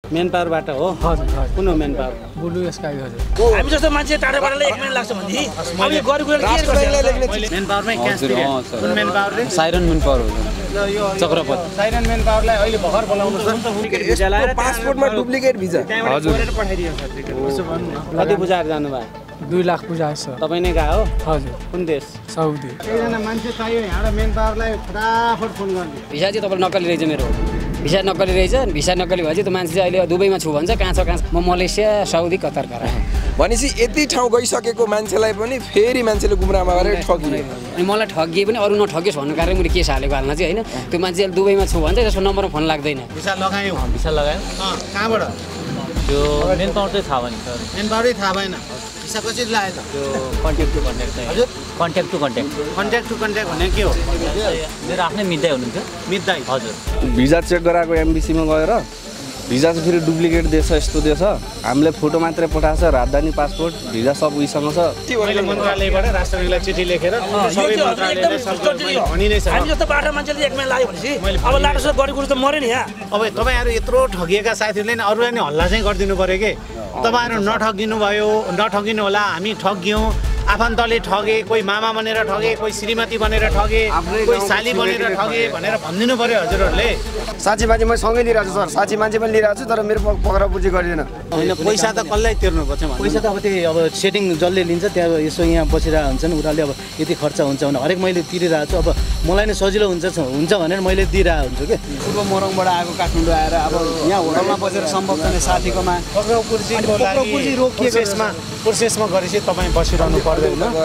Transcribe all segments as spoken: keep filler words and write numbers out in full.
Main पावरबाट हो हजुर हजुर कुन हो मेन पावर ब्लु स्काई हजुर हामी जस्तो मान्छे टाढाबाटले एक मिनेट लाग्छ भने अब यो गरी गएर के गर्छ मेन पावरमै क्यास कुन मेन पावरले साइरन मेन पावर हो यो चक्रपथ साइरन मेन पावरलाई अहिले भर्खर बोलाउनु छ पासपोर्टमा डुप्लिकेट भिजा हजुर गरेर पठाइदियो सर कति बुझाएर जानु भयो दुई लाख बुझायो सर तपाईँ नै गएको हो हजुर कुन देश साउदी एकजना मान्छे चाहियो यहाँबाट मेन पावरलाई फटाफट फोन गर्ने भिसा चाहिँ तपाईँले नक्कली रहेछ मेरो भिसा नक्कली रहेछ भिसा नक्कली भएपछि त्यो मान्छे चाहिँ अहिले दुबईमा छु भन्छ कहाँ छ कहाँ म मलेसिया साउदी कतार गएर भनेपछि यति ठाउँ गइसकेको मान्छेलाई पनि फेरि मान्छेले गुमराहमा गरेर ठगियो अनि मलाई ठगिए पनि अरू नठगियोस् भन्नु कारण मैले केस हालेको हाल्न चाहिँ होइन त्यो मान्छे अहिले दुबईमा छु भन्छ त्यसको नम्बरमा फोन लाग्दैन भिसा लगायो भिसा लगायो कहाँबाट त्यो मेन पावर चाहिँ थाहा भएन सर मेन पावरै थाहा भएन भिसा कसरी लाग्यो त त्यो कन्ट्याक्ट टु कन्ट्याक्ट चाहिँ हजुर contact to contact contact to contact भने के हो मेरो आफ्नै मित्दै हुनुहुन्थ्यो मित्दै हजुर भिजा चेक गराएको एमबिसीमा गएर भिजा चाहिँ फेरि डुप्लिकेट दिएछ यस्तो दिएछ हामीले फोटो मात्रै पठाएको छ राजधानी पासपोर्ट भिजा सब उसँग छ मैले मन्त्रालयबाट राष्ट्रपतिलाई चिठी लेखेर सबै मन्त्रालयले भनि नै छ हामी जस्तो बाठा मान्छेले एक मिनेट लाग्यो भनेपछि अब लाटो गरी गुरु त मर्यो नि यहाँ अब तपाईँहरू यत्रो ठगिएका साथीहरूले नि अरूलाई नि हल्ला चाहिँ गरिदिनु पऱ्यो कि तपाईँहरू नठगिनु भयो नठगिनु होला हामी ठगियौँ आफन्तले ठगे कोही मामा बनेर ठगे कोही श्रीमती बनेर ठगे कोही साली बनेर ठगे भनेर भनिदिनु पर्यो हजुरहरूले साँच्ची मान्छे म सँगै लिइरहेको छु सर साँच्ची मान्छे पनि लिइरहेको छु तर मेरो पक्रा पुजी गरिदिएन होइन पैसा त कसलाई तिर्नुपर्छ पैसा त अब त्यही अब सेटिङ जसले लिन्छ त्यहाँ यसो यहाँ बसिरहेको हुन्छन् उनीहरूले अब यति खर्च हुन्छ भने हरेक मैले तिरिरहेको छु अब मलाई नै सजिलो हुन्छ हुन्छ भनेर मैले दिइरहेको हुन्छु कि पूर्व मोरङबाट आएको काठमाडौँ आएर अब यहाँ होटलमा बसेर सम्भव छैन साथीकोमा पक्राउ कुर्सीको लागि प्रोसेसमा प्रोसेसमा गरेपछि तपाईँ बसिरहनु पर्दैन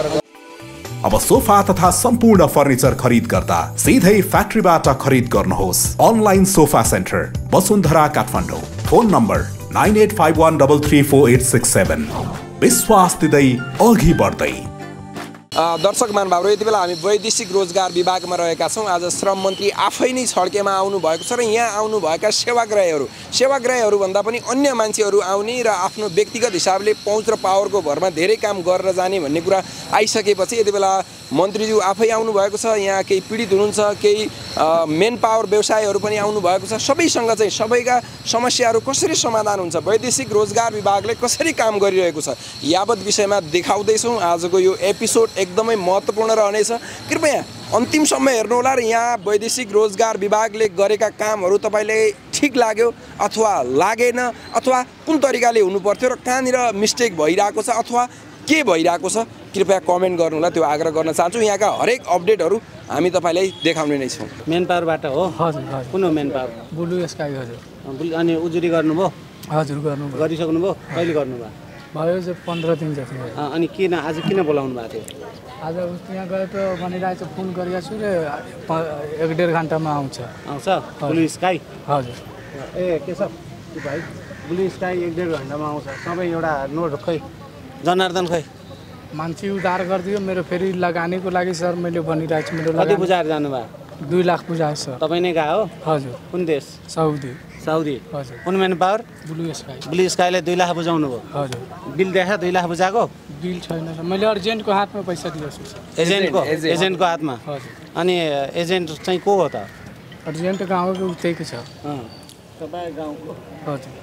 अब सोफा तथा सम्पूर्ण फर्निचर खरिद गर्दा सिधै फ्याक्ट्रीबाट खरिद गर्नुहोस् online sofa centre Vasundhara Kathmandu phone number nine eight five one three three four eight six seven विश्वास दिँदै अघि बढ्दै दर्शक महानुभावहरू यति बेला हामी वैदेशिक रोजगार विभागमा रहेका छौँ आज श्रम मन्त्री आफै नै छड्केमा आउनु भएको छ र यहाँ आउनुभएका सेवाग्राहीहरू सेवाग्राहीहरू भन्दा पनि अन्य मान्छेहरू आउने र आफ्नो व्यक्तिगत हिसाबले पहुँच र पावरको भरमा धेरै काम गरेर जाने भन्ने कुरा आइसकेपछि यति बेला मन्त्रीज्यू आफै आउनुभएको छ यहाँ केही पीडित हुनुहुन्छ केही मेन पावर व्यवसायीहरू पनि आउनुभएको छ सबैसँग चाहिँ सबैका समस्याहरू कसरी समाधान हुन्छ वैदेशिक रोजगार विभागले कसरी काम गरिरहेको छ यावत विषयमा देखाउँदैछौँ आजको यो एपिसोड एकदमै महत्त्वपूर्ण रहनेछ कृपया अन्तिमसम्म हेर्नुहोला र यहाँ वैदेशिक रोजगार विभागले गरेका कामहरू तपाईँले ठिक लाग्यो अथवा लागेन अथवा कुन तरिकाले हुनुपर्थ्यो र कहाँनिर मिस्टेक भइरहेको छ अथवा के भइरहेको छ कृपया कमेन्ट गर्नुहोला त्यो आग्रह गर्न चाहन्छु यहाँका हरेक अपडेटहरू हामी तपाईँलाई देखाउने नै छौँ मेन पावरबाट हो हजुर हजुर कुन हो मेन पावर ब्लु स्काई हजुर अनि उजुरी गर्नुभयो हजुर गर्नुभयो गरिसक्नुभयो कहिले गर्नुभयो भयो चाहिँ पन्ध्र दिन जति भयो अनि किन आज किन बोलाउनु भएको थियो आज त्यहाँ गएर त भनिरहेको छ फोन गरिरहेको छु र एक डेढ घन्टामा आउँछ आउँछ ब्लु स्काई हजुर ए के छ भाइ ब्लु स्काई एक डेढ घन्टामा आउँछ सबै एउटा नोट खै जनार्दन खै मान्छे उधार गरिदियो मेरो फेरि लगानीको लागि सर मैले भनिरहेको छु मेरो कति बुझाएर जानुभयो दुई लाख बुझायो सर तपाईँ नै गएको हो हजुर कुन देश साउदी साउदी हजुर कुन main power blue sky blue स्काईले दुई लाख बुझाउनु भयो हजुर बिल देखा दुई लाख बुझाएको बिल छैन सर मैले अर्जेन्टको हातमा पैसा दिएको छु एजेन्टको एजेन्टको हातमा हजुर अनि एजेन्ट चाहिँ को हो त अर्जेन्ट गाउँको उतैको छ तपाईँ गाउँको हजुर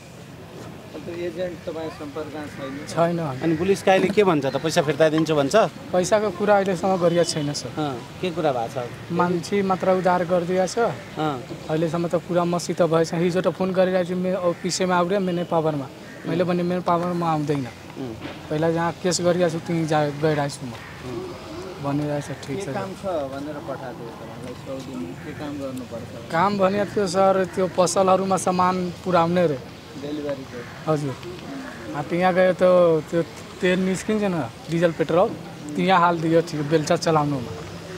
एजेन्ट तपाईँ सम्पर्कमा छैन छैन अनि ब्लु स्काईले के भन्छ त पैसा फिर्ता दिन्छु भन्छ पैसाको कुरा अहिलेसम्म गरिएको छैन सर के कुरा भएको छ मान्छे मात्र उधार गरिदिएको छ अहिलेसम्म त कुरा मसित भएछ हिजो त फोन गरिरहेको छु मेरो अफिसमा आउँदै मेरो पावरमा मैले भने मेरो पावरमा आउँदैन पहिला जहाँ केस गरिरहेको छु त्यहीँ जा गइरहेको छु म भनिरहेको छ ठिक छ काम छ भनेर पठाएको के काम गर्नुपर्छ काम भने थियो सर त्यो पसलहरूमा सामान पुर्याउने रे डेलिभरीको हजुर त्यहाँ गयो त त्यो तेल निस्किन्छ न डिजल पेट्रोल त्यहाँ हालिदियो ठिक बेलचा चलाउनुमा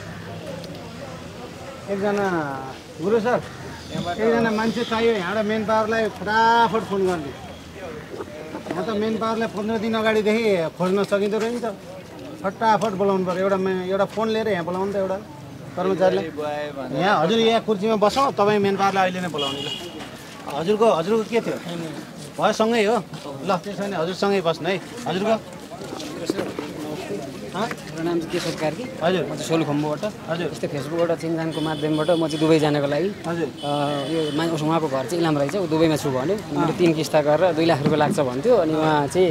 एकजना गुरु सर एकजना मान्छे चाहियो यहाँबाट मेन पावरलाई फटाफट फोन गर्ने यहाँ त मेन पावरलाई पन्ध्र दिन अगाडिदेखि खोज्न सकिँदो रहेछ नि त फटाफट बोलाउनु पर्यो एउटा एउटा फोन लिएर यहाँ बोलाउनु त एउटा कर्मचारीलाई यहाँ हजुर यहाँ कुर्सीमा बसौँ तपाईँ मेन पावरलाई अहिले नै बोलाउने ल हजुरको हजुरको के थियो भयो सँगै हो ल त्यसो भने हजुरसँगै बस्नु है हजुरको मेरो नाम चाहिँ केशव कार्की हजुर म चाहिँ सोलुखुम्बुबाट हजुर यस्तै फेसबुकबाट चिनजानको माध्यमबाट म चाहिँ दुबई जानको लागि हजुर यो मा उहाँको घर चाहिँ इलाम रहेछ ऊ दुबईमा छु भन्यो मैले तिन किस्ता गरेर दुई लाख रुपियाँ लाग्छ भन्थ्यो अनि उहाँ चाहिँ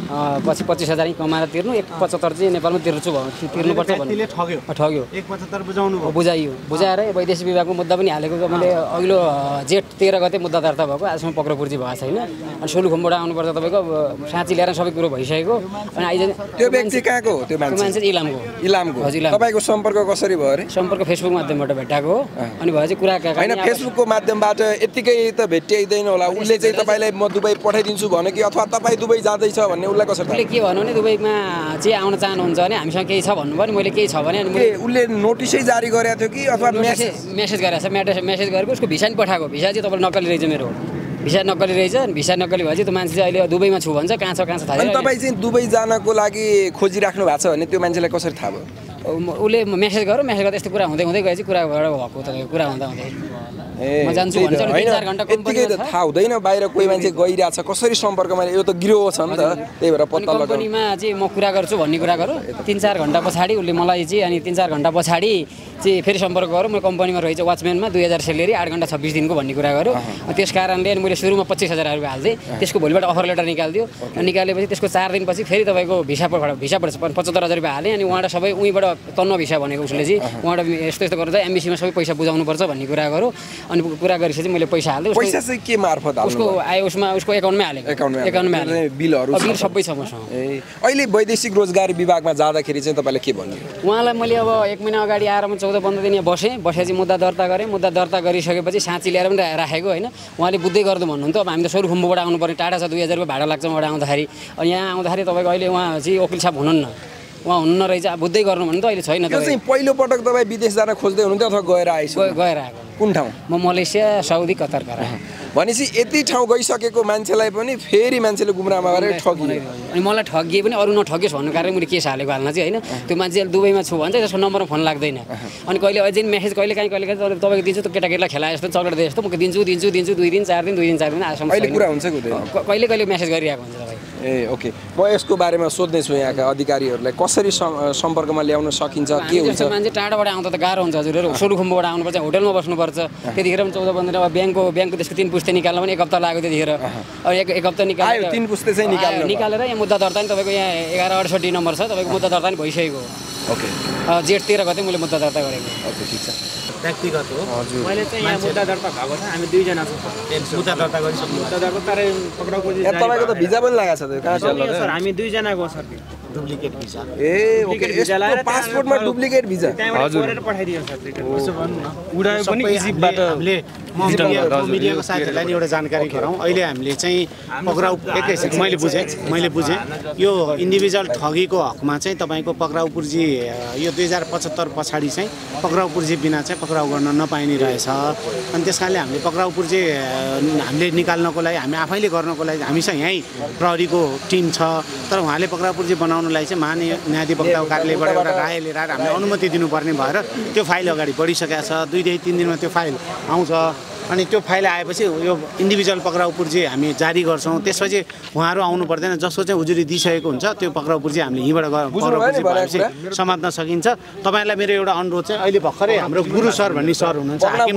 पछि पच्चिस हजार कमाएर तिर्नु एक पचहत्तर चाहिँ नेपालमा तिर्छु भन्यो तिर्नुपर्छ व्यक्तिले ठग्यो ठग्यो एक पचहत्तर बुझाउनु भयो बुझाइयो बुझाएर वैदेशिक विभागको मुद्दा पनि हालेको मैले अघिल्लो जेठ तेह्र गते मुद्दा दर्ता भएको आजसम्म पक्राउ पुर्जी भएको छैन अनि सोलुखुम्बुबाट आउनुपर्छ तपाईँको साँची ल्याएर सबै कुरो भइसकेको अनि आइज त्यो व्यक्ति कहाँको हो त्यो मान्छे मान्छे इलामको इलामको तपाईँको सम्पर्क कसरी भयो अरे सम्पर्क फेसबुक माध्यमबाट भेटाएको हो अनि भयो चाहिँ कुरा होइन फेसबुकको माध्यमबाट यत्तिकै त भेटिँदैन होला उसले चाहिँ तपाईँलाई म दुबई पठाइदिन्छु भन्यो कि अथवा तपाईँ दुबई जाँदैछ भन्ने उसलाई कसरी उसले के भन्नु भने दुबईमा चाहिँ आउन चाहनुहुन्छ भने हामीसँग केही छ भन्नुभयो नि मैले केही छ भने उसले नोटिसै जारी गरेको थियो कि अथवा मेसेज मेसेज गरेको छ मेसेज मेसेज गरेको उसको भिसा नि पठाएको भिसा चाहिँ तपाईँले नक्कली रहेछ मेरो भिसा नक्कली रहेछ भिसा नक्कली भएपछि त्यो मान्छे चाहिँ अहिले दुबईमा छु भन्छ कहाँ छ कहाँ छ थाहा छैन तपाईँ चाहिँ दुबई जानको लागि खोजिराख्नु भएको छ भने त्यो मान्छेलाई कसरी थाहा भयो उसले मेसेज गर्यो मेसेज गर्दा यस्तो कुरा हुँदै हुँदै गएपछि कुरा भएको तपाईँको कुरा हुँदा हुँदै म जान्छु भन्छ तिन चार घन्टा यत्तिकै त थाहा हुँदैन बाहिर कोही मान्छे गइरहेछ कसरी सम्पर्कमा यो त गिरोह छ नि त त्यही भएर पत्ता लगाउनु कम्पनीमा चाहिँ म कुरा गर्छु भन्ने कुरा गरौँ तिन चार घन्टा पछाडि उसले मलाई चाहिँ अनि तिन चार घन्टा पछाडि चाहिँ फेरि सम्पर्क गरौँ म कम्पनीमा रहेछ वाचम्यानमा दुई हजार सेलेरी आठ घन्टा छब्बिस दिनको भन्ने कुरा गऱ्यो त्यस कारणले अनि मैले सुरुमा पच्चिस हजार रुपियाँ हाल्थेँ त्यसको भोलिबाट अफर लेटर निकालिदियो निकालेपछि त्यसको चार दिनपछि फेरि तपाईँको भिसा भिसा पचहत्तर हजार रुपियाँ हालेँ अनि उहाँबाट सबै उहीँबाट तन्न भिसा भनेको उसले चाहिँ उहाँबाट यस्तो यस्तो गरेर एमबिसीमा सबै पैसा बुझाउनुपर्छ भन्ने कुरा गरौँ अनि कुरा गरेपछि मैले पैसा हाल्दै पैसा चाहिँ के मार्फत उसको आयो उसमा उसको एकाउन्टमै हालेको एकाउन्टमै हालेँ बिलहरू बिल सबै छ मसँग ए अहिले वैदेशिक रोजगार विभागमा जाँदाखेरि चाहिँ तपाईँले के भन्नु उहाँलाई मैले अब एक महिना अगाडि आएर म चौध पन्ध्र दिन यहाँ बसेँ बसेपछि मुद्दा दर्ता गरेँ मुद्दा दर्ता गरिसकेपछि साँची ल्याएर पनि राखेको होइन उहाँले बुझ्दै गर्नु भन्नुहुन्थ्यो अब हामी त सोलुखुम्बुबाट आउनु पर्ने टाढा छ दुई हजार रुपियाँ भाडा लाग्छ उहाँबाट आउँदाखेरि अनि यहाँ आउँदाखेरि तपाईँको अहिले उहाँ चाहिँ वकिल साहब हुनुहुन्न उहाँ हुन्न रहेछ बुझ्दै गर्नु भने त अहिले छैन त्यो चाहिँ पहिलो पटक तपाईँ विदेश जान खोज्दै हुनुहुन्थ्यो अथवा गएर आइसक्नु गएर आएको कुन ठाउँ म मलेसिया साउदी कतार गएर भनेपछि यति ठाउँ गइसकेको मान्छेलाई पनि फेरि मान्छेले गुमराहमा गरेर ठगियो अनि मलाई ठगिए पनि अरू नठगियोस् भन्नु कारण मैले केस हालेको हाल्न चाहिँ होइन त्यो मान्छे दुबईमा छु भन्छ त्यसको नम्बरमा फोन लाग्दैन अनि कहिले अझै मेसेज कहिले काहीँ कहिले काहीँ तपाईँको दिन्छु त केटाकेटीलाई खेलाए जस्तो चक्लेट दिए जस्तो म दिन्छु दिन्छु दिन्छु दुई दिन चार दिन दुई दिन चार दिन आजसम्म अहिले कुरा हुन्छ कहिले कहिले मेसेज गरिरहेको हुन्छ तपाईँ ए ओके म यसको बारेमा सोध्दैछु यहाँका अधिकारीहरूलाई कसरी सम्पर्कमा ल्याउन सकिन्छ के हुन्छ मान्छे टाढाबाट आउँदा त गाह्रो हुन्छ हजुरहरू सोलुखुम्बुबाट आउनुपर्छ होटलमा बस्नुपर्छ त्यतिखेर पनि चौध पन्ध्र अब ब्याङ्कको ब्याङ्कको त्यसको तिन पुस्ते निकाल्न पनि एक हप्ता लाग्यो त्यतिखेर अब एक एक हप्ता निकाल्यो तिन पुस्ते चाहिँ निकाल्नु निकालेर यहाँ मुद्दा दर्ता नि तपाईँको यहाँ एघार अडसट्ठी नम्बर छ तपाईँको मुद्दा दर्ता नि भइसकेको ओके जेठ तेह्र गते मैले मुद्दा दर्ता गरेको ओके ठिक छ व्यक्तिगत हो हजुर मैले चाहिँ यहाँ मुद्दा दर्ता भएको छ हामी दुईजना छौँ मुद्दा दर्ता गरिसक्नु मुद्दा दर्ता तर पक्राउ पुर्जी तपाईँको त भिजा पनि लगाएको छ त्यो कहाँ छ सर हामी दुईजनाको सर डुप्लिकेट भिसा ए ओके यस्तो पासपोर्टमा डुप्लिकेट भिजा हजुर पठाइदियो सर उसो भन्नु न उडायो पनि इजिप्टबाट हामीले मिडियाको साथीहरूलाई एउटा जानकारी गराउँ अहिले हामीले चाहिँ पक्राउ एकैछिन मैले बुझेँ मैले बुझेँ यो इन्डिभिजुअल ठगीको हकमा चाहिँ तपाईँको पक्राउ पुर्जी यो दुई हजार पचहत्तर पछाडि चाहिँ पक्राउ पुर्जी बिना चाहिँ पक्राउ गर्न नपाइने रहेछ अनि त्यस कारणले हामीले पक्राउ पुर्जी हामीले निकाल्नको लागि हामी आफैले गर्नको लागि हामीसँग यहीँ प्रहरीको टिम छ तर उहाँले पक्राउ पुर्जी बनाउनलाई चाहिँ महान न्यायाधिवक्ता कार्यालयबाट एउटा राय लिएर हामीले अनुमति दिनुपर्ने भएर त्यो फाइल अगाडि बढिसकेको छ दुईदेखि तिन दिनमा त्यो फाइल आउँछ अनि त्यो फाइल आएपछि यो इन्डिभिजुअल पक्राउ पुर्जी हामी जारी गर्छौँ त्यसपछि उहाँहरू आउनु पर्दैन जसको चाहिँ उजुरी दिइसकेको हुन्छ त्यो पक्राउ पुर्जी हामीले यहीँबाट पक्राउ पुर्जी भएपछि समात्न सकिन्छ तपाईँहरूलाई मेरो एउटा अनुरोध चाहिँ अहिले भर्खरै हाम्रो गुरु सर भन्ने सर हुनुहुन्छ हाकिम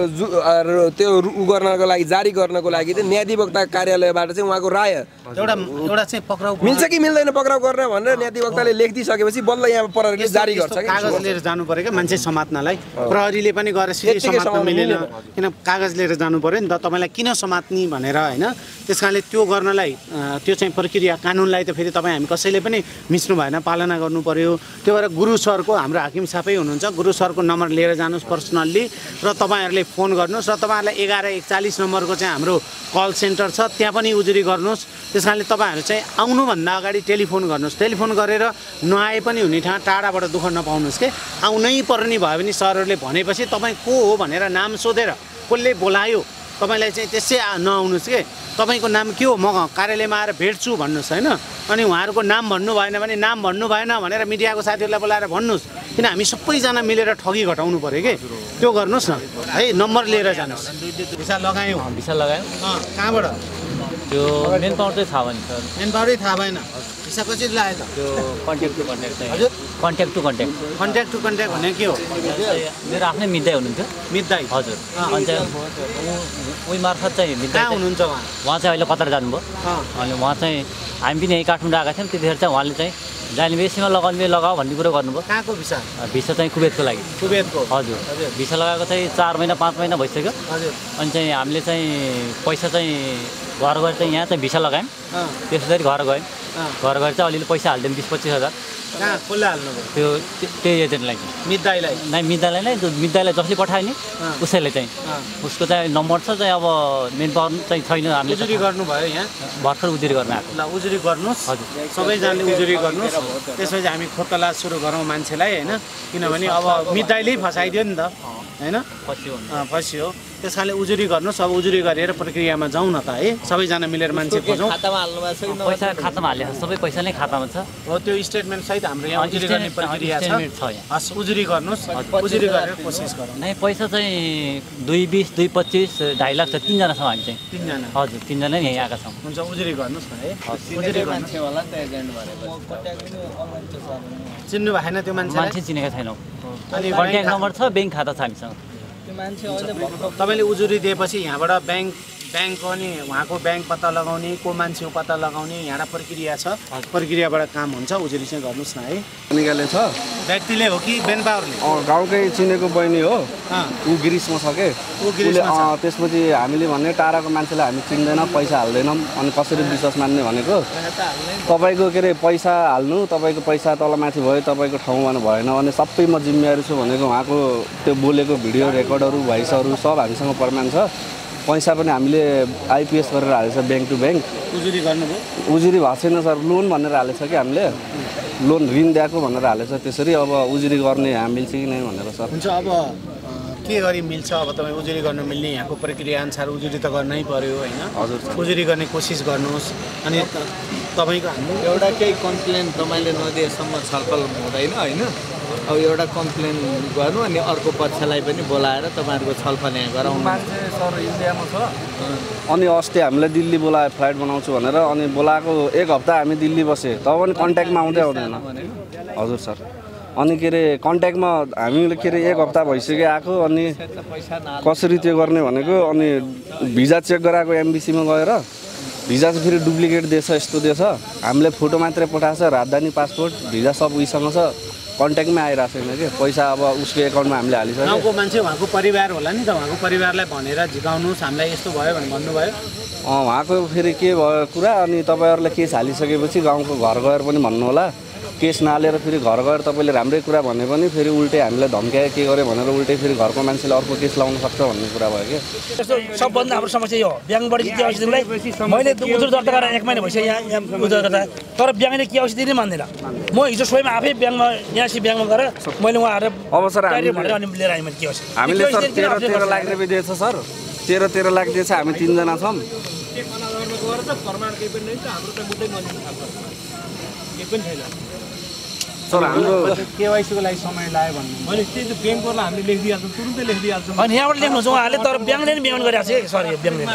साहब त्यो उ गर्नको लागि जारी गर्नको लागि चाहिँ न्यायाधिवक्ता कार्यालयबाट चाहिँ उहाँको राय एउटा एउटा चाहिँ पक्राउ मिल्छ कि मिल्दैन पक्राउ गर्न भनेर न्यायाधिवक्ताले लेखिदिइसकेपछि बल्ल यहाँ प्रहरीले जारी गर्छ कागज लिएर जानु पऱ्यो क्या मान्छे समात्नलाई प्रहरीले पनि गएर सिधै समात्न मिलेन किन कागज लिएर जानु पऱ्यो नि त तपाईँलाई किन समात्ने भनेर होइन त्यस कारणले त्यो गर्नलाई त्यो चाहिँ प्रक्रिया कानुनलाई त फेरि तपाईँ हामी कसैले पनि मिच्नु भएन पालना गर्नु पऱ्यो त्यो भएर गुरु सरको हाम्रो हाकिम साहबै हुनुहुन्छ गुरु सरको नम्बर लिएर जानुहोस् पर्सनल्ली र तपाईँहरूले फोन गर्नुहोस् र तपाईँहरूलाई एघार एकचालिस नम्बरको चाहिँ हाम्रो कल सेन्टर छ त्यहाँ पनि उजुरी गर्नुहोस् त्यस कारणले तपाईँहरू चाहिँ आउनुभन्दा अगाडि टेलिफोन गर्नुहोस् टेलिफोन गरेर नआए पनि हुने ठाउँ टाढाबाट दुःख नपाउनुहोस् के आउनै पर्ने भयो भने सरहरूले भनेपछि तपाईँ को हो भनेर नाम सोधेर कसले बोलायो तपाईँलाई चाहिँ त्यसै नआउनुहोस् के तपाईँको नाम के हो म कार्यालयमा आएर भेट्छु भन्नुहोस् होइन अनि उहाँहरूको नाम भन्नु भएन भने नाम भन्नु भएन भनेर मिडियाको साथीहरूलाई बोलाएर भन्नुहोस् किन हामी सबैजना मिलेर ठगी घटाउनु पऱ्यो कि त्यो गर्नुहोस् न है नम्बर लिएर जानुहोस् भिसा लगायो भिसा लगायो कहाँबाट त्यो मेन पावर चाहिँ थाहा भएन सर मेन पावरै थाहा भएन पैसा कसरी लाग्यो त त्यो कन्ट्याक्ट टु कन्ट्याक्ट चाहिँ हजुर contact to contact contact to contact भने के हो मेरो आफ्नै मितदाई हुनुहुन्थ्यो मितदाई हजुर अनि चाहिँ उही मार्फत चाहिँ मितदाई कहाँ हुनुहुन्छ उहाँ उहाँ चाहिँ अहिले कतार जानुभयो अनि उहाँ चाहिँ हामी पनि यहीँ काठमाडौँ आएका थियौँ त्यतिखेर चाहिँ उहाँले चाहिँ जाने बेसीमा लगाउने लगाऊ भन्ने कुरो गर्नुभयो कहाँको भिसा भिसा चाहिँ कुवेतको लागि कुवेतको हजुर भिसा लगाएको चाहिँ चार महिना पाँच महिना भइसक्यो हजुर अनि चाहिँ हामीले चाहिँ पैसा चाहिँ घर गएर चाहिँ यहाँ चाहिँ भिसा लगायौँ त्यसरी घर गयौँ घर गएर चाहिँ अलिअलि पैसा हालिदियौँ बिस पच्चिस हजार कहाँ कसले हाल्नुभयो त्यो त्यही एजेन्टलाई मितदाईलाई नै मितदाईलाई नै मितदाईलाई जसले पठायो नि उसैले चाहिँ उसको चाहिँ नम्बर छ चाहिँ अब मेन पावर चाहिँ छैन हामीले उजुरी गर्नुभयो यहाँ भर्खर उजुरी गर्न आएको ल उजुरी गर्नुहोस् हजुर सबैजनाले उजुरी गर्नुहोस् त्यसपछि हामी खोतला सुरु गरौँ मान्छेलाई होइन किनभने अब मितदाईले फसाइदियो नि त होइन फसियो त्यस कारणले उजुरी गर्नुहोस् अब उजुरी गरेर प्रक्रियामा जाउँ न त है सबैजना मिलेर मान्छे खोजौँ खातामा हाल्नु भएको छ पैसा खातामा हाल्यो सबै पैसा नै खातामा छ हो त्यो स्टेटमेन्ट सहित हाम्रो यहाँ उजुरी गर्ने प्रक्रिया छ हस् उजुरी गर्नुहोस् उजुरी गरेर कोसिस गरौँ नै पैसा चाहिँ दुई बिस दुई पच्चिस ढाई लाख छ तिनजना छौँ हामी चाहिँ तिनजना हजुर तिनजना यहीँ आएका छौँ हुन्छ उजुरी गर्नुहोस् न है उजुरी मान्छे होला नि त एजेन्ट चिन्नु भएन त्यो मान्छे मान्छे चिनेका छैनौँ कन्ट्याक्ट नम्बर छ ब्याङ्क खाता छ हामीसँग तपाईँले उजुरी दिएपछि यहाँबाट ब्याङ्क ब्याङ्कको अनि उहाँको ब्याङ्क पत्ता लगाउने को मान्छे हो पत्ता लगाउने यहाँ प्रक्रिया छ प्रक्रियाबाट काम हुन्छ उजुरी चाहिँ गर्नुहोस् न है निकाले छ व्यक्तिले हो कि बेन पावरले गाउँकै चिनेको बहिनी हो ऊ गिरिसमा छ के त्यसपछि हामीले भन्ने टाढाको मान्छेलाई हामी चिन्दैन पैसा हाल्दैनौँ अनि कसरी विश्वास मान्ने भनेको तपाईँको के अरे पैसा हाल्नु तपाईँको पैसा तलमाथि भयो तपाईँको ठाउँमा भएन भने सबै म जिम्मेवारी छु भनेको उहाँको त्यो बोलेको भिडियो रेकर्डहरू भोइसहरू सब हामीसँग प्रमाण छ पैसा पनि हामीले आइपिएस गरेर हालेछ ब्याङ्क टु ब्याङ्क उजुरी गर्नुभयो उजुरी भएको छैन सर लोन भनेर हालेछ कि हामीले लोन ऋण दिएको भनेर हालेछ त्यसरी अब उजुरी गर्ने यहाँ मिल्छ कि नै भनेर सर हुन्छ अब के गरी मिल्छ अब तपाईँ उजुरी गर्न मिल्ने यहाँको प्रक्रिया अनुसार उजुरी त गर्नै पर्यो होइन हजुर उजुरी गर्ने कोसिस गर्नुहोस् अनि तपाईँको हाम्रो एउटा केही कम्प्लेन तपाईँले नदिएसम्म छलफल हुँदैन होइन अब एउटा कम्प्लेन गर्नु अनि अर्को पक्षलाई पनि बोलाएर तपाईँहरूको छलफल यहाँ गराउनु मान्छे सर इन्डियामा छ अनि अस्ति हामीलाई दिल्ली बोलायो फ्लाइट बनाउँछु भनेर अनि बोलाएको एक हप्ता हामी दिल्ली बसेँ तब पनि कन्ट्याक्टमा आउँदै आउँदैन हजुर सर अनि के अरे कन्ट्याक्टमा हामीले के अरे एक हप्ता भइसक्यो आएको अनि कसरी त्यो गर्ने भनेको अनि भिजा चेक गराएको एमबिसीमा गएर भिजा चाहिँ फेरि डुप्लिकेट दिएछ यस्तो दिएछ हामीले फोटो मात्रै पठाएको छ राजधानी पासपोर्ट भिजा सब उहीसँग छ कन्ट्याक्टमै आइरहेको छैन कि पैसा अब उसको एकाउन्टमा हामीले हालिसक्यो गाउँको मान्छे उहाँको परिवार होला नि त उहाँको परिवारलाई भनेर झिकाउनुहोस् हामीलाई यस्तो भयो भनेर भन्नुभयो अँ उहाँको फेरि के भयो कुरा अनि तपाईँहरूले केस हालिसकेपछि गाउँको घर गएर पनि भन्नु होला केस नहालेर फेरि घर गएर तपाईँले राम्रै कुरा भने पनि फेरि उल्टै हामीलाई धम्क्याए के गर्यो भनेर उल्टै फेरि घरको मान्छेले अर्को केस लाउन सक्छ भन्ने कुरा भयो कि यस्तो सबभन्दा हाम्रो समस्या यो ब्याङ्कबाट के औषधि दिनुलाई मैले उजुर दर्ता गरेर एक महिना भइसक्यो यहाँ यहाँ उजुर गर्दा तर ब्याङ्कले के औषधि दिनै मान्दैन म हिजो स्वयं आफै ब्याङ्कमा यहाँ ब्याङ्कमा गएर मैले उहाँहरू अब सर भनेर अनि लिएर आएँ मैले के औषधि हामीले सर तेह्र तेह्र लाख रुपियाँ दिएछ सर तेह्र तेह्र लाख दिएछ हामी तिनजना छौँ सर हाम्रो केवाइसीको लागि समय लाग्यो भन्नु मैले त्यही त ब्याङ्कहरूलाई हामीले लेखिदिइहाल्छौँ तुरुन्तै लेखिदिइहाल्छौँ अनि यहाँबाट लेख्नुहुन्छ उहाँहरूले तर ब्याङ्कले नि पेमेन्ट गरिरहेको छ सर यो ब्याङ्कले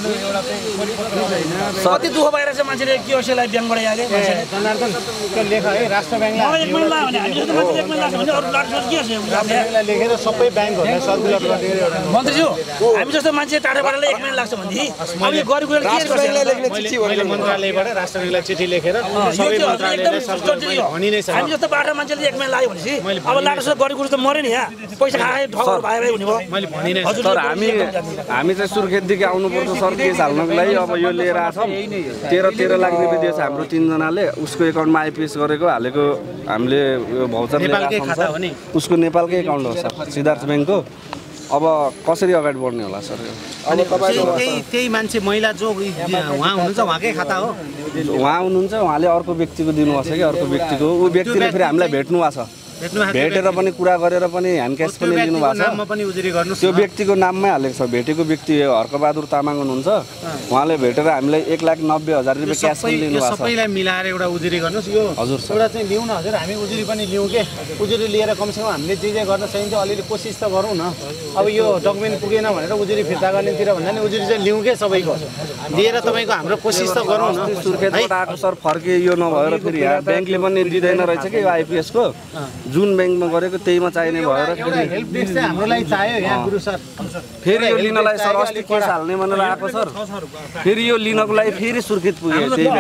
कति दुःख भइरहेको छ मान्छेले के औषधिलाई ब्याङ्कबाट यहाँले जनार्दन त्यो लेख है राष्ट्र ब्याङ्कलाई एक महिना भने हामी जस्तो मान्छे एक महिना लाग्छ भने अरू लाग्छ के छ ब्याङ्कलाई लेखेर सबै ब्याङ्कहरूलाई सर्कुलर गरेर मन्त्रीज्यू हामी जस्तो मान्छे टाढाबाट एक महिना लाग्छ भनेदेखि अब यो गरी गएर के गर्छ मैले मन्त्रालयबाट राष्ट्र ब्याङ्कलाई चिठी लेखेर सबै मन्त्रालयलाई सर्कुलर भनि नै छ हामी जस्तो बाह्र मान्छेले एक महिना लाग्यो भनेपछि अब लाटो गरी गुरु त मऱ्यो नि यहाँ पैसा खाए ठगहरू भाइ भाइ हुने भयो मैले भनि नै सर हामी हामी चाहिँ सुर्खेतदेखि आउनुपर्छ सर केस हाल्नको लागि अब यो लिएर आएको छौँ तेह्र तेह्र लाख रुपियाँ दिएछ हाम्रो तिनजनाले उसको एकाउन्टमा आइपिएस गरेको हालेको हामीले यो भाउचर लिएर उसको नेपालकै एकाउन्ट हो सर सिद्धार्थ ब्याङ्कको अब कसरी अगाडि बढ्ने होला सर अनि त्यही त्यही मान्छे महिला जो उहाँ हुनुहुन्छ उहाँकै खाता हो उहाँ हुनुहुन्छ उहाँले अर्को व्यक्तिको दिनुभएको छ कि अर्को व्यक्तिको ऊ व्यक्तिले फेरि हामीलाई भेट्नु भएको छ भेटेर पनि कुरा गरेर पनि ह्यान्ड क्यास पनि लिनु भएको छ। त्यो व्यक्तिको नाममै हालेको छ। भेटेको व्यक्ति हर्कबहादुर तामाङ हुनुहुन्छ। उहाँले भेटेर हामीलाई एक लाख नब्बे हजार रुपियाँ क्यास पनि लिनु भएको छ। सबैलाई मिलाएर एउटा उजुरी गर्नुहोस्। यो हजुर सर, एउटा चाहिँ लिउँ न हजुर, हामी उजुरी पनि लिउँ के। उजुरी लिएर कमसेकम हामीले जे जे गर्न सकिन्छ अलिअलि कोसिस त गरौँ न। अब यो डकुमेन्ट पुगेन भनेर उजुरी फिर्ता गर्नेतिर भन्दा नि उजुरी चाहिँ लिउँ के सबैको लिएर तपाईँको हाम्रो कोसिस त गरौँ न। सुर्खेतबाट आएको सर फर्के यो नभएर फेरि यहाँ ब्याङ्कले पनि दिँदैन रहेछ कि यो आइपिएसको जुन ब्याङ्कमा गरेको त्यहीमा चाहिने भएर हेल्प डेस्क चाहिँ हाम्रो लागि चाहियो यहाँ गुरु सर। फेरि यो लिनलाई सर अस्ति केस हाल्ने भनेर आएको सर, फेरि यो लिनको लागि फेरि सुर्खेत पुग्यो। त्यही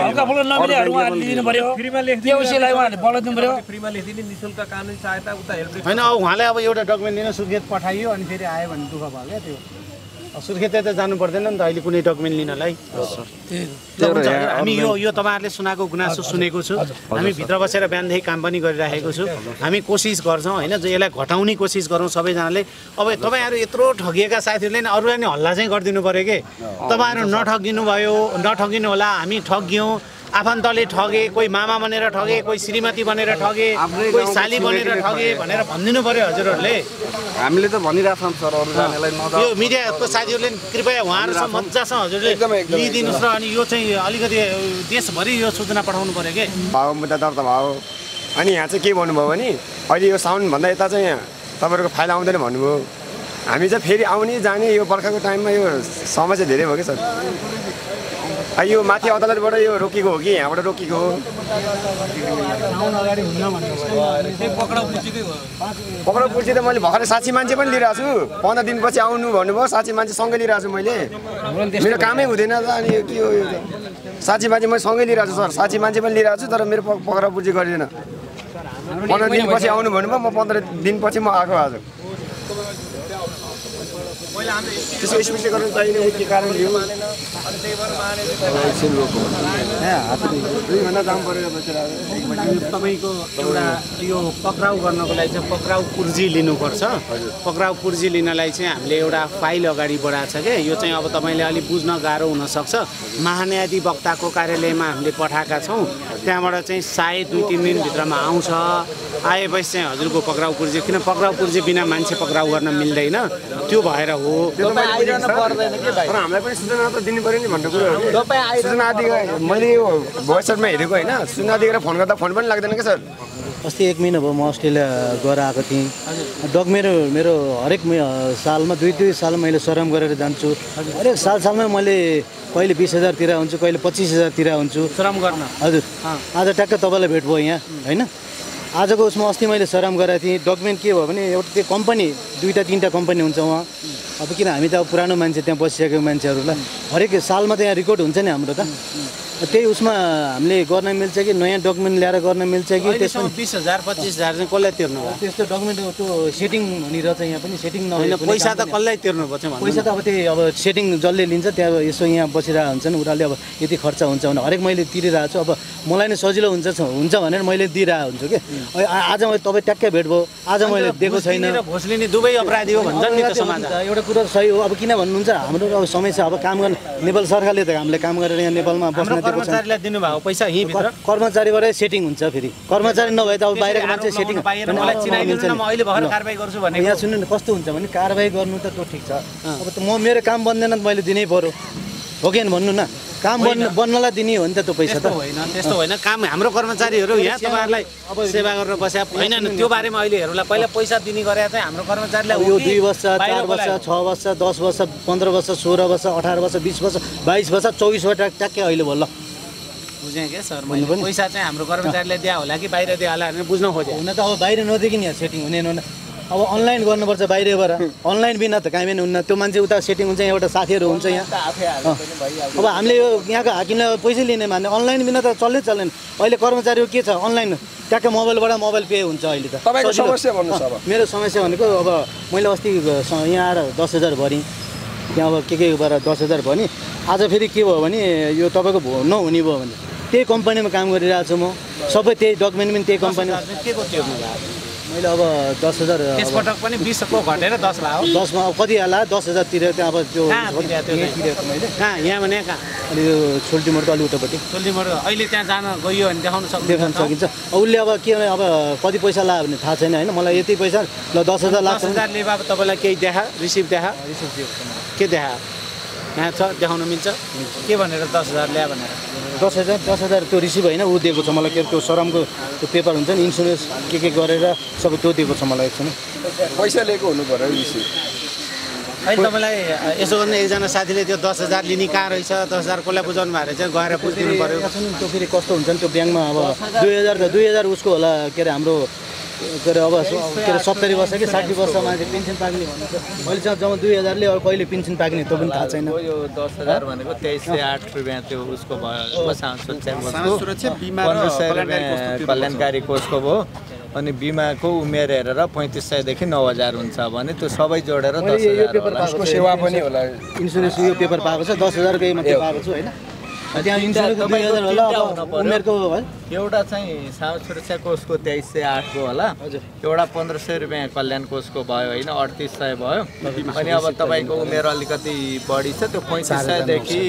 होइन अब उहाँले अब एउटा डकुमेन्ट लिन सुर्खेत पठाइयो अनि फेरि आयो भने दुःख भयो क्या। त्यो सुर्खेत त जानु पर्दैन नि त अहिले कुनै डकुमेन्ट लिनलाई। हामी यो यो तपाईँहरूले सुनाएको गुनासो सुनेको छु। हामी भित्र बसेर बिहानदेखि काम पनि गरिराखेको छु। हामी कोसिस गर्छौँ होइन, यसलाई घटाउने कोसिस गरौँ सबैजनाले। अब तपाईँहरू यत्रो ठगिएका साथीहरूले नि अरूलाई नि हल्ला चाहिँ गरिदिनु पऱ्यो कि तपाईँहरू नठगिनु भयो, नठगिनु होला। हामी ठगियौँ, आफन्तले ठगे, कोही मामा बनेर ठगे, कोही श्रीमती बनेर ठगे, कोही साली बनेर ठगे भनेर भनिदिनु पर्यो हजुरहरूले। हामीले त भनिरहेछौँ सर अरूजनालाई नजाऊ। यो मिडियाको साथीहरूले कृपया उहाँहरूसँग मजासँग हजुरले लिइदिनुहोस् र अनि यो चाहिँ अलिकति देशभरि यो सूचना पठाउनु पर्यो कि भाउ मुद्दा दर्ता भयो। अनि यहाँ चाहिँ के भन्नुभयो भने अहिले यो साउनभन्दा यता चाहिँ यहाँ तपाईँहरूको फाइल आउँदैन भन्नुभयो। हामी चाहिँ फेरि आउने जाने यो बर्खाको टाइममा यो समस्या धेरै भयो कि सर। यो माथि अदालतबाट यो रोकेको हो कि यहाँबाट रोकेको हो? पक्राउ पुर्ची त मैले भर्खरै साँच्ची मान्छे पनि लिइरहेको छु। पन्ध्र दिनपछि आउनु भन्नुभयो, साँच्ची मान्छे सँगै लिइरहेको छु मैले। मेरो कामै हुँदैन त अनि यो के हो यो? साँच्ची मान्छे मैले सँगै लिइरहेको छु सर, साँच्ची मान्छे पनि लिइरहेको छु तर मेरो पक्राउ पुर्जी गरिदिएन। पन्ध्र दिनपछि आउनु भन्नुभयो, म पन्ध्र दिनपछि म आएको आज। त्यसको स्पेसिफिक गर्नु चाहिने के कारण लियो? तपाईँको एउटा यो पक्राउ गर्नको लागि चाहिँ पक्राउ पुर्जी लिनुपर्छ। पक्राउ पुर्जी लिनलाई चाहिँ हामीले एउटा फाइल अगाडि बढाएको छ क्या। यो चाहिँ अब तपाईँले अलिक बुझ्न गाह्रो हुनसक्छ। महान्यायाधिवक्ताको कार्यालयमा हामीले पठाएका छौँ, त्यहाँबाट चाहिँ सायद दुई तिन दिनभित्रमा आउँछ। आएपछि चाहिँ हजुरको पक्राउ पुर्जी, किन पक्राउ पुर्जी बिना मान्छे पक्राउ गर्न मिल्दैन, त्यो भएर हो। हामीलाई पनि सूचना त दिनु पऱ्यो नि भन्ने कुरो हो। सूचना दिएको मैले यो भोइसमा हेरेको होइन, सूचना दिएर फोन गर्दा फोन पनि लाग्दैन क्या सर। अस्ति एक महिना भयो म अस्ट्रेलिया गएर आएको थिएँ। डक मेरो मेरो हरेक सालमा दुई दुई साल मैले सरम गरेर जान्छु। हरेक साल सालमा मैले कहिले बिस हजारतिर हुन्छु, कहिले पच्चिस हजारतिर हुन्छु सरम गर्न। हजुर आज ट्याक्क तपाईँलाई भेट भयो यहाँ होइन। आजको उसमा अस्ति मैले सराम गरेको थिएँ। डकुमेन्ट के भयो भने एउटा त्यो कम्पनी दुईवटा तिनवटा कम्पनी हुन्छ वहाँ। अब किन हामी त अब पुरानो मान्छे त्यहाँ बसिसकेको मान्छेहरूलाई हरेक सालमा त यहाँ रेकर्ड हुन्छ नि हाम्रो त। त्यही उसमा हामीले गर्न मिल्छ कि नयाँ डकुमेन्ट ल्याएर गर्न मिल्छ कि त्यसमा बिस हजार पच्चिस हजार चाहिँ कसलाई तिर्नु भयो? त्यस्तो डकुमेन्ट त्यो सेटिङ भनेर चाहिँ यहाँ पनि सेटिङ नभए पैसा त कसलाई तिर्नुपर्छ? पैसा त अब त्यही अब सेटिङ जसले लिन्छ त्यहाँ यसो यहाँ बसिरहेको हुन्छन्, उनीहरूले अब यति खर्च हुन्छ भने हरेक मैले तिरिरहेको छु। अब मलाई नै सजिलो हुन्छ हुन्छ भनेर मैले दिइरहेको हुन्छु कि आज मैले तपाईँ ट्याक्कै भेट भयो, आज मैले दिएको छैन। घुस लिने दुवै अपराधी हो भन्छन् नि त समाज। एउटा कुरो सही हो। अब किन भन्नुहुन्छ हाम्रो अब समस्या अब काम गर्ने नेपाल सरकारले त हामीले काम गरेर यहाँ नेपालमा बस्न कर्मचारीलाई दिनुभएको पैसा यहीँभित्र कर्मचारीबाट सेटिङ हुन्छ। फेरि कर्मचारी नभए त अब बाहिरको मान्छे सेटिङ मलाई चिनाइदिनु न, म अहिले भर्खर कारबाही गर्छु भने यहाँ सुन्नु न कस्तो हुन्छ भने कारबाही गर्नु त त्यो ठिक छ। अब त म मेरो काम बन्दैन त मैले दिनै पर्यो हो कि भन्नु न। काम बन्न बन्नलाई दिने हो नि त त्यो पैसा त होइन। त्यस्तो होइन, काम हाम्रो कर्मचारीहरू यहाँ तपाईँहरूलाई अब सेवा गरेर बस्या होइन नि। त्यो बारेमा अहिलेहरूलाई पहिला पैसा दिने गरेर चाहिँ हाम्रो कर्मचारीलाई यो दुई वर्ष चार वर्ष छ वर्ष दस वर्ष पन्ध्र वर्ष सोह्र वर्ष अठार वर्ष बिस वर्ष बाइस वर्ष चौबिस वर्ष ट्याक्कै अहिले भयो। ल बुझेँ क्या सर, मैले पैसा चाहिँ हाम्रो कर्मचारीलाई दिया होला कि बाहिर दिया होला भनेर बुझ्न खोजेँ। हुन त अब बाहिर नदिकन यहाँ सेटिङ हुने हुन अब अनलाइन गर्नुपर्छ बाहिरबाट। अनलाइन बिना त कामै हुन्न। त्यो मान्छे उता सेटिङ हुन्छ, एउटा साथीहरू हुन्छ यहाँ। अब हामीले यो यहाँको हाकिमलाई पैसा लिने मान्ने अनलाइन बिना त चल्नै चल्दैन। अहिले कर्मचारीहरू के छ अनलाइन ट्याक्कै मोबाइलबाट मोबाइल पे हुन्छ अहिले त। तपाईँको समस्या भन्नुहोस् अब। मेरो समस्या भनेको अब मैले अस्ति यहाँ आएर दस हजार भरेँ, त्यहाँ अब के के गरेर दस हजार भने आज फेरि के भयो भने यो तपाईँको भयो नहुने भयो भने त्यही कम्पनीमा काम गरिरहेको छु म। सबै त्यही डकुमेन्ट पनि त्यही कम्पनी। के को तिर्नु भयो? मैले अब दस हजार त्यसपटक पनि बिसको घटेर दस लाग्यो दसमा अब कति होला दस हजार तिरेको त्यहाँ अब त्यो तिरेको मैले कहाँ यहाँ भने कहाँ अनि यो सोल्टी मोड त अलि उतापट्टि सोल्टी मोड अहिले त्यहाँ जान गयो भने देखाउन सक्छ देखाउन सकिन्छ उसले अब के अब कति पैसा लाग्यो भने थाहा छैन होइन मलाई यति पैसा ल दस हजार लाग्छ दस हजार लिएर अब तपाईँलाई केही देखा रिसिभ देखा के देखा यहाँ छ देखाउन मिल्छ के भनेर दस हजार ल्या भनेर दस हजार दस हजार त्यो रिसिभ होइन ऊ दिएको छ मलाई के त्यो सरमको त्यो पेपर हुन्छ नि इन्सुरेन्स के के गरेर सबै त्यो दिएको छ मलाई एकछिन पैसा लिएको हुनु पर्यो रिसिभ अहिले तपाईँलाई यसो गर्ने एकजना साथीले त्यो दस हजार लिने कहाँ रहेछ दस हजार कसलाई बुझाउनु भएको रहेछ गएर बुझिदिनु पऱ्यो त्यो फेरि कस्तो हुन्छ नि त्यो ब्याङ्कमा अब दुई हजार दुई हजार उसको होला के अरे हाम्रो के अरे अब के अरे सत्तरी वर्ष कि साठी वर्ष मान्छे पेन्सन पाक्ने भन्छ मैले चाहिँ जम्मा दुई हजारले अब कहिले पेन्सन पाक्ने त्यो पनि थाहा छैन यो दस हजार भनेको तेइस सय आठ रुपियाँ त्यो उसको भयो सुरक्षा बिमा पन्ध्र सय रुपियाँ कल्याणकारी कोषको भयो अनि बिमाको उमेर हेरेर पैँतिस सयदेखि नौ हजार हुन्छ भने त्यो सबै जोडेर दस हजार सेवा पनि होला इन्सुरेन्स यो पेपर पाएको छ दस हजारकै मात्रै पाएको छु होइन त्यहाँ इन्सुरेन्स दुई हजार होला अब उमेरको है एउटा चाहिँ सामाजिक सुरक्षा कोषको तेइस सय आठको होला एउटा पन्ध्र सय रुपियाँ कल्याण कोषको भयो होइन अडतिस सय भयो अनि अब तपाईँको उमेर अलिकति बढी छ त्यो पैँतिस सयदेखि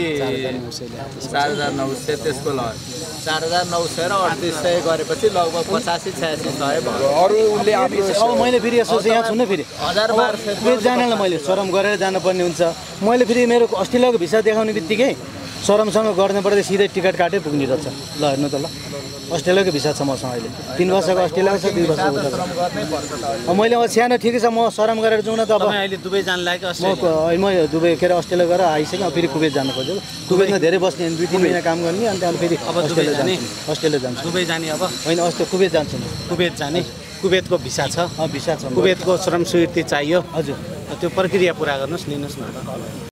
चार हजार नौ सय त्यसको ल चार हजार नौ सय र अडतिस सय गरेपछि लगभग पचासी छयासी सय भयो अरू उसले अब मैले फेरि यसो चाहिँ यहाँ छु न फेरि हजार बाह्र सय जानलाई मैले सरम गरेर जानुपर्ने हुन्छ मैले फेरि मेरो अस्ट्रेलियाको भिसा देखाउने बित्तिकै सरमसँग गर्नु पर्दा सिधै टिकट काटेर पुग्ने रहेछ ल हेर्नु त ल अस्ट्रेलियाको भिसा छ मसँग अहिले तिन वर्षको अस्ट्रेलियाको छ दुई वर्षको उता मैले अब सानो ठिकै छ म सरम गरेर जाउँ न त अब अहिले दुबई जानु लाग्यो म म दुबई के अरे अस्ट्रेलिया गएर आइसकेँ अब फेरि कुवेत जानु पर्छ कुवेतमा धेरै बस्ने दुई तिन महिना काम गर्ने अनि त्यहाँबाट फेरि अस्ट्रेलिया जाने अस्ट्रेलिया जान्छु दुबई जाने अब होइन अस्ट्रेलिया कुवेत जान्छु म कुवेत जाने कुवेतको भिसा छ भिसा छ कुवेतको श्रम स्वीकृति चाहियो हजुर त्यो प्रक्रिया पुरा गर्नुहोस् लिनुहोस् न त